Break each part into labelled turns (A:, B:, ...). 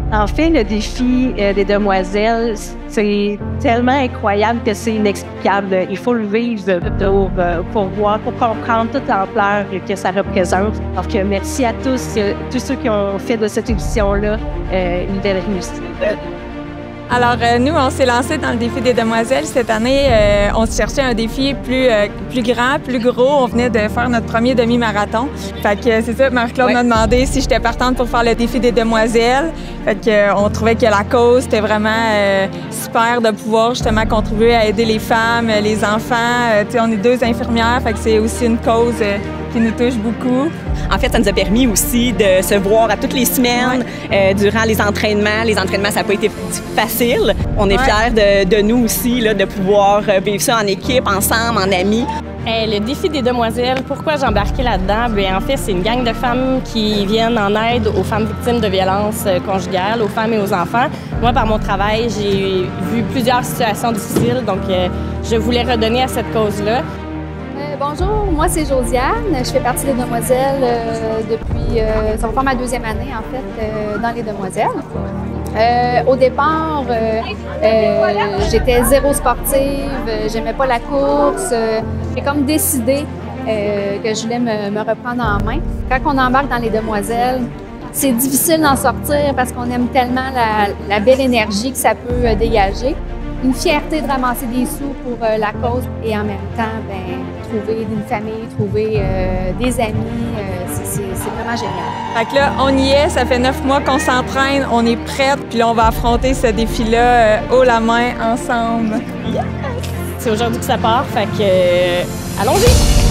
A: En fait, le défi des demoiselles, c'est tellement incroyable que c'est inexplicable. Il faut le vivre pour voir, pour comprendre toute l'ampleur que ça représente. Donc, merci à tous ceux qui ont fait de cette édition-là une belle réussite.
B: Alors, nous, on s'est lancé dans le défi des demoiselles. Cette année, on se cherchait un défi plus grand, plus gros. On venait de faire notre premier demi-marathon. Fait que c'est ça, Marc-Claude m'a demandé si j'étais partante pour faire le défi des demoiselles. Fait que on trouvait que la cause, c'était vraiment super de pouvoir justement contribuer à aider les femmes, les enfants. Tu sais, on est 2 infirmières, fait que c'est aussi une cause qui nous touche beaucoup.
C: En fait, ça nous a permis aussi de se voir à toutes les semaines durant les entraînements. Les entraînements, ça n'a pas été facile. On est fiers de nous aussi, là, de pouvoir vivre ça en équipe, ensemble, en amis.
D: Le défi des demoiselles, pourquoi j'ai embarqué là-dedans? Bien, en fait, c'est une gang de femmes qui viennent en aide aux femmes victimes de violences conjugales, aux femmes et aux enfants. Moi, par mon travail, j'ai vu plusieurs situations difficiles, donc je voulais redonner à cette cause-là.
E: Bonjour, moi c'est Josiane. Je fais partie des Demoiselles depuis, ça va faire ma 2e année en fait, dans les Demoiselles. Au départ, j'étais zéro sportive, j'aimais pas la course. J'ai comme décidé que je voulais me reprendre en main. Quand on embarque dans les Demoiselles, c'est difficile d'en sortir parce qu'on aime tellement la belle énergie que ça peut dégager. Une fierté de ramasser des sous pour la cause et en même temps, trouver une famille, trouver des amis, c'est vraiment génial.
B: Fait que là, on y est, ça fait 9 mois qu'on s'entraîne, on est prête, puis là, on va affronter ce défi-là haut la main, ensemble.
D: Yes! C'est aujourd'hui que ça part, fait que allons-y!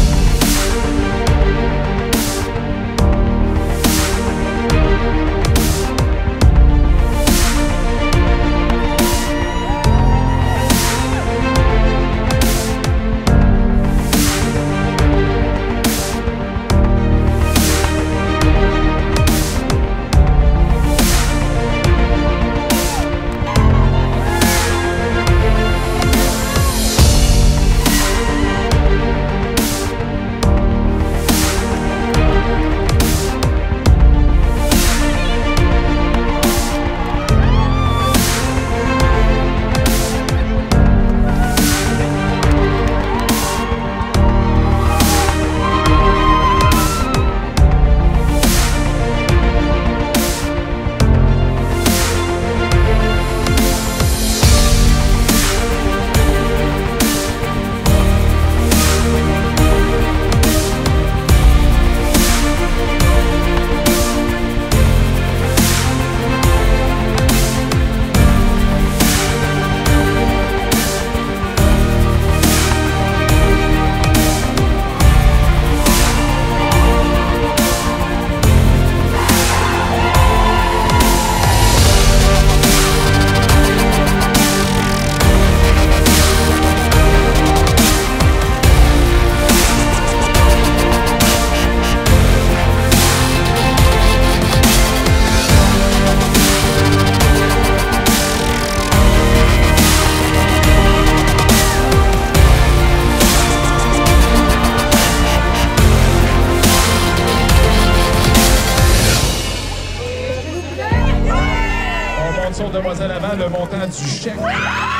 F: Demoiselle avant le montant du chèque.